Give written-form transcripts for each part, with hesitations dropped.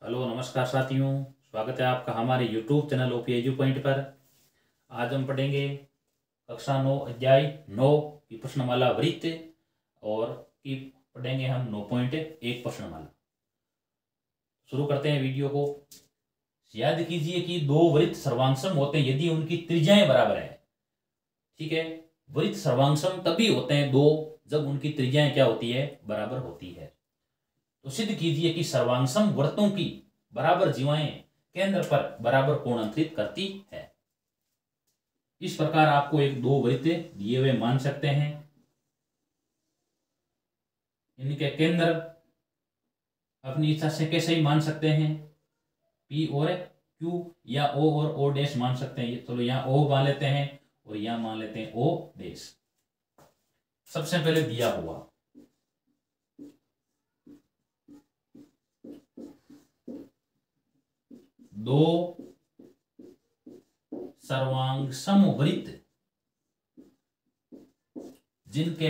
Hello नमस्कार साथियों, स्वागत है आपका हमारे YouTube channel OP Edu Point पर। आज हम पढ़ेंगे कक्षा 9 अध्याय 9 की प्रश्नमाला वृत्त और की पढ़ेंगे हम 9.1 प्रश्नमाला। शुरू करते हैं वीडियो को। याद कीजिए कि दो वृत्त सर्वांगसम होते हैं यदि उनकी त्रिज्याएं बराबर है। ठीक है, वृत्त सर्वांगसम तभी होते हैं दो जब उनकी त्रिज्याएं क्या होती है, बराबर होती है। तो सिद्ध कीजिए कि सर्वांगसम वृत्तों की बराबर जीवाएं केंद्र पर बराबर कोण अंतरित करती है। इस प्रकार आपको एक दो वृत्त दिए हुए मान सकते हैं, इनके केंद्र अपनी इच्छा से कैसे ही मान सकते हैं, P और Q या O और O डैश मान सकते हैं। चलो यहाँ O मान लेते हैं और यहाँ मान लेते हैं O डैश। सबसे पहले दिया हुआ दो सर्वांगसम वृत्त जिनके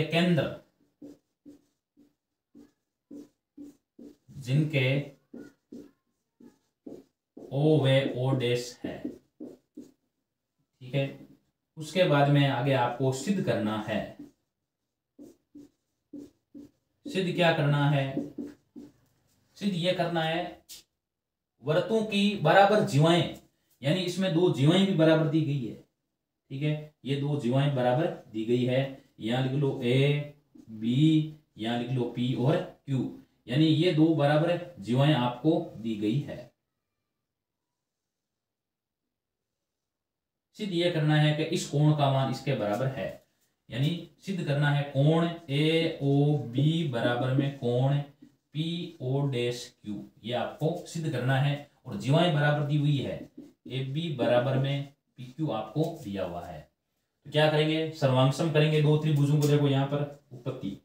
O व O डैश है। ठीक है, उसके बाद में आगे आपको सिद्ध करना है। सिद्ध क्या करना है? सिद्ध यह करना है वृत्तों की बराबर जीवाएं, यानी इसमें दो जीवाएं भी बराबर दी गई है। ठीक है, ये दो जीवाएं बराबर दी गई है। यहां लिख लो A B, यहां लिख लो P और Q, यानी ये दो बराबर जीवाएं आपको दी गई है। सिद्ध यह करना है कि इस कोण का मान इसके बराबर है, यानी सिद्ध करना है कोण AOB बराबर में कोण PO डैश Q, ये आपको सिद्ध करना है। और जीवाएं बराबर दी हुई है, AB बराबर में PQ आपको दिया हुआ है। तो क्या करेंगे, सर्वांगसम करेंगे दो त्रिभुजों को। देखो यहाँ पर उत्पत्ति,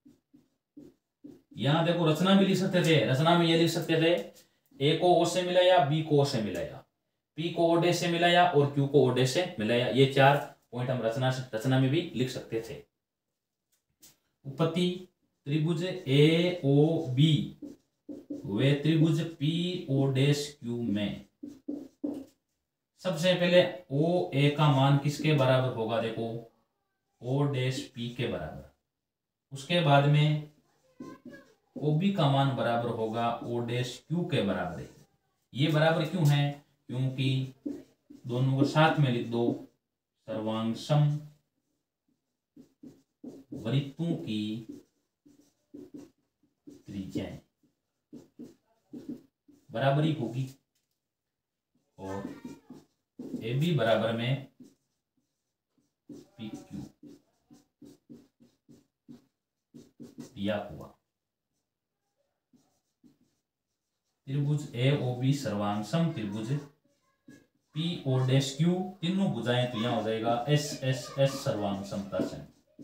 यहाँ देखो रचना भी लिख सकते थे। रचना में ये लिख सकते थे A को O से मिलाया, B को O से मिलाया, P को O डैश से मिलाया और Q को O डैश से मिलाया। ये चार पॉइंट हम रचना में भी लिख सकते थे। उत्पत्ति त्रिभुज AOB वे त्रिभुज PO डैश Q में सबसे पहले OA का मान किसके बराबर होगा? देखो O डैश P के बराबर। उसके बाद में OB का मान बराबर होगा O डैश Q के बराबर। ये बराबर क्यों है? क्योंकि दोनों को साथ में लिख दो, सर्वांगसम वृत्तों की त्रिज्याएं बराबर ही होगी। और AB बराबर में PQ दिया हुआ। त्रिभुज AOB सर्वांगसम त्रिभुज PO डैश Q, तीनों भुजाएं तो यहां हो जाएगा SSS सर्वांगसमता से।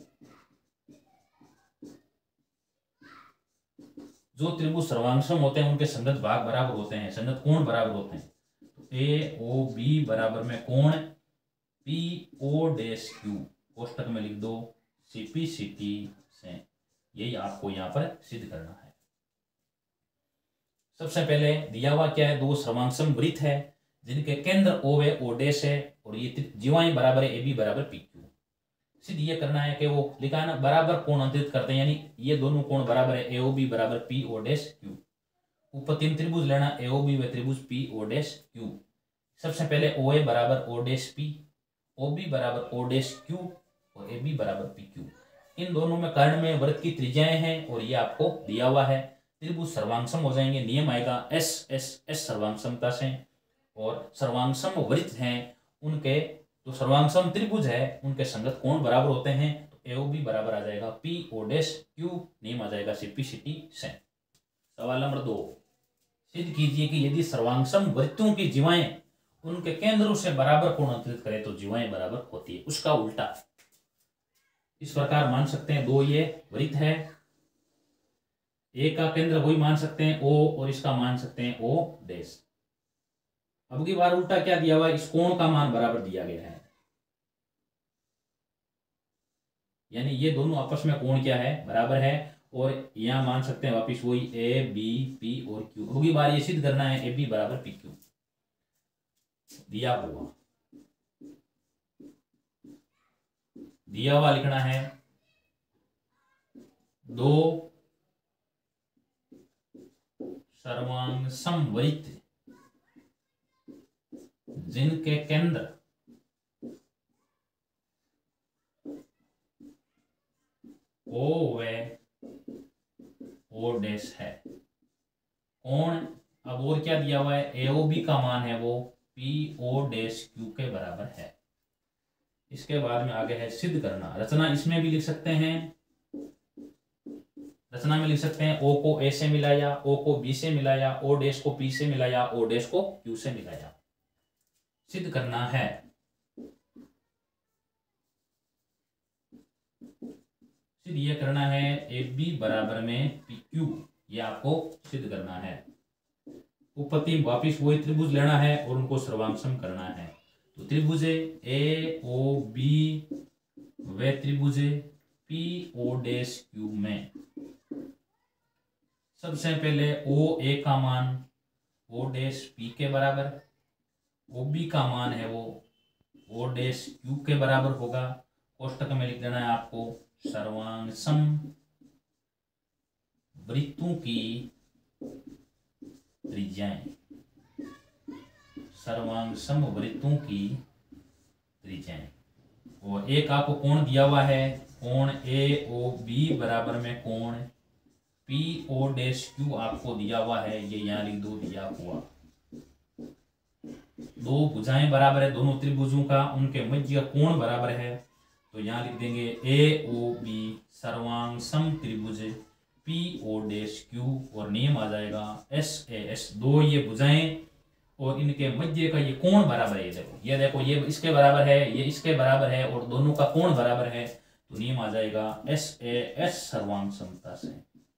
जो त्रिभुज सर्वांगसम होते हैं उनके संगत भाग बराबर होते हैं, संगत कोण बराबर होते हैं। तो AOB बराबर में कोण PO डैश Q कोष्टक में लिख दो CP/CT से। यही आपको यहां पर सिद्ध करना है। सबसे पहले दिया हुआ क्या है, दो सर्वांगसम वृत्त है जिनके केंद्र O व O डैश है और ये जीवाएं बराबर है AB बराबर PQ। सिद्ध ये करना है कि वो लिखा है ना, बराबर कोण अंतरित करते हैं, यानी ये दोनों कोण बराबर है AOB बराबर PO डैश Q। ऊपर तीन त्रिभुज लेना AOB व त्रिभुज PO डैश Q। सबसे पहले OA बराबर O डैश P, OB बराबर O डैश Q और AB बराबर PQ। इन दोनों में कर्ण में वृत्त की त्रिज्याएं हैं और ये आपको दिया हुआ है। त्रिभुज सर्वांगसम हो जाएंगे, नियम आएगा SSS सर्वांगसमता से। और सर्वांगसम वृत्त हैं उनके, तो सर्वांगसम त्रिभुज है उनके संगत कोण बराबर होते हैं। तो AOB बराबर आ जाएगा PO डैश Q, नियम आ जाएगा CP/CT से। सवाल नंबर 2, सिद्ध कीजिए कि यदि सर्वांगसम वृत्तों की जीवाएं उनके केंद्रों से बराबर कोण अंतरित करें तो जीवाएं बराबर होती है। उसका उल्टा इस प्रकार मान सकते हैं, दो ये वृत्त है, एक का केंद्र वही मान सकते हैं O और इसका मान सकते हैं O डैश। अब की बार उल्टा क्या दिया हुआ है, इस कोण का मान बराबर दिया गया है, यानी ये दोनों आपस में कोण क्या है, बराबर है। और यहाँ मान सकते हैं वापिस वही ए बी पी और क्यू। होगी बार ये सिद्ध करना है ए बी बराबर पी क्यू दिया हुआ लिखना है दो सर्वांग समवृत्त जिनके केंद्र ओ व ओ डैश है। कौन, अब और क्या दिया हुआ है, ए ओ बी का मान है वो पी ओ डैश क्यू के बराबर है। इसके बाद में आगे है सिद्ध करना। रचना इसमें भी लिख सकते हैं, रचना में लिख सकते हैं ओ को ए से मिलाया, ओ को बी से मिलाया, ओ डैश को पी से मिलाया, ओ डैश को क्यू से मिलाया। सिद्ध करना है, सिद्ध ये करना है ए बी बराबर में पी क्यू, ये आपको सिद्ध करना है। उपपत्ति वापिस वही त्रिभुज लेना है और उनको सर्वांग करना है। तो त्रिभुज ए ओ बी व त्रिभुज पी ओ डैश क्यू में सबसे पहले ओ ए का मान ओ डैश पी के बराबर, ओ बी का मान है वो ओ डैश क्यू के बराबर होगा। कोष्टक में लिख देना है आपको सर्वांग सम वृत्तों की त्रिज्याएं, सर्वांग सम वृत्तों की त्रिज्याएं। और एक आपको कोण दिया हुआ है, कोण ए ओ बी बराबर में कोण पी ओ डैश क्यू आपको दिया हुआ है, ये यहाँ लिख दो दिया हुआ। दो भुजाएं बराबर है दोनों त्रिभुजों का, उनके मध्य का कोण बराबर है, तो यहाँ लिख देंगे ए ओ बी सर्वांग सम त्रिभुज पी ओ डैश क्यू और नियम आ जाएगा एस ए एस। दो ये भुजाएं और इनके मध्य का ये कोण बराबर है, ये देखो ये इसके बराबर है, ये इसके बराबर है और दोनों का कोण बराबर है, तो नियम आ जाएगा एस ए एस सर्वांग समता से।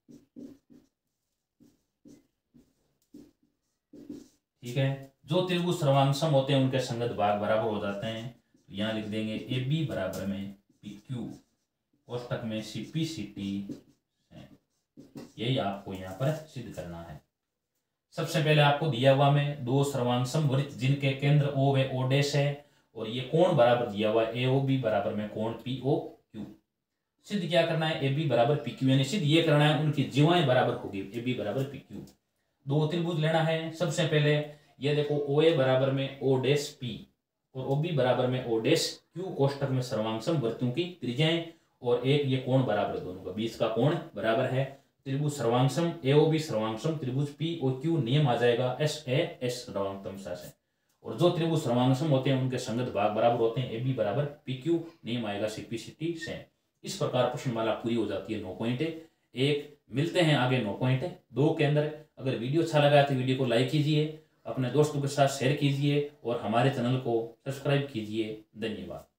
ठीक है, जो त्रिभुज सर्वांग सम होते हैं उनके संगत भाग बराबर हो जाते हैं, तो यहाँ लिख देंगे ए बी बराबर में पी क्यू, कोष्टक में सी पी सी टी, यही आपको यहाँ पर सिद्ध करना है। सबसे पहले आपको दिया हुआ में दो सर्वांग समवृत्त जिनके केंद्र ओ व ओ डैश है और ये कोण बराबर दिया हुआ है ए ओ बी बराबर में कोण पी ओ क्यू। सिद्ध क्या करना है ए बी बराबर पी क्यू, यानी सिद्ध ये करना है उनकी जीवाएं बराबर होगी ए बी बराबर पी क्यू। दो त्रिभुज लेना है, सबसे पहले ये देखो ओ ए बराबर में ओ डैश पी और ओ बी बराबर में ओ डैश क्यू, कोष्टक में सर्वांग समवृत्तों की त्रिज्याएं और एक ये कोण बराबर, दोनों का बीच का कोण बराबर है। त्रिभुज सर्वांगसम ए ओ बी सर्वांगसम त्रिभुज पी ओ क्यू, नियम आ जाएगा एस ए एस सर्वांगतमता से। और जो त्रिभुज सर्वांगसम होते हैं उनके संगत भाग बराबर होते हैं ए बी बराबर पी क्यू, नियम आएगा सी पी सी टी से। इस प्रकार प्रश्नमाला पूरी हो जाती है 9 पॉइंट एक। मिलते हैं आगे 9 पॉइंट 2 के अंदर। अगर वीडियो अच्छा लगा तो वीडियो को लाइक कीजिए, अपने दोस्तों के साथ शेयर कीजिए और हमारे चैनल को सब्सक्राइब कीजिए। धन्यवाद।